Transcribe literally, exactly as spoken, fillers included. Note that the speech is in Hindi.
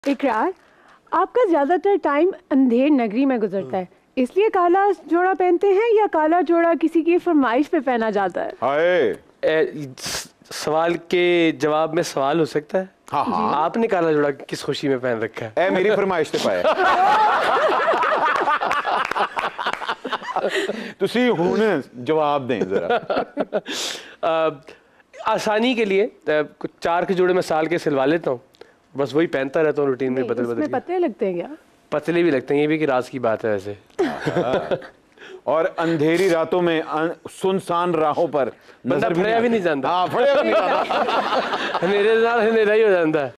इकरार, आपका ज्यादातर टाइम अंधेर नगरी में गुजरता है, इसलिए काला जोड़ा पहनते हैं या काला जोड़ा किसी की फरमाइश पे पहना जाता है? हाय, सवाल के जवाब में सवाल हो सकता है। हाँ हाँ, आपने काला जोड़ा किस खुशी में पहन रखा है? ए मेरी फरमाइश से पाया तुसी हुन जवाब दें जरा। आसानी के लिए कुछ चार के जोड़े मैं साल के सिलवा लेता हूँ, बस वही पहनता रहता हूँ रूटीन में, बदल बदल के। पतले लगते हैं क्या? पतले भी लगते हैं, ये भी कि राज की बात है वैसे। और अंधेरी रातों में सुनसान राहों पर बंदा फड़िया भी नहीं जानता। हाँ, फड़िया भी नहीं जानता। मेरे साथ अंधेरा ही हो जाता है।